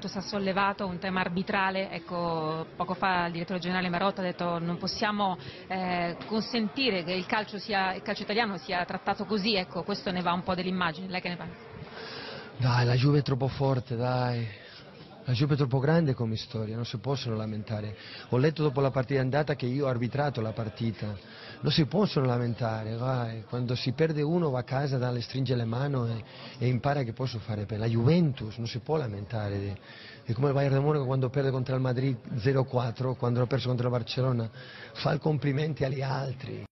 Si è sollevato un tema arbitrale, ecco, poco fa il direttore generale Marotta ha detto non possiamo consentire che il calcio italiano sia trattato così, ecco, questo ne va un po' dell'immagine, lei che ne pensa? Dai, la Juve è troppo forte, dai. La Juve è troppo grande come storia, non si possono lamentare. Ho letto dopo la partita andata che io ho arbitrato la partita. Non si possono lamentare, vai. Quando si perde uno va a casa, stringe le mani e impara che posso fare per la Juventus, non si può lamentare. È come il Bayern de Monaco quando perde contro il Madrid 0-4, quando ha perso contro il Barcellona, fa i complimenti agli altri.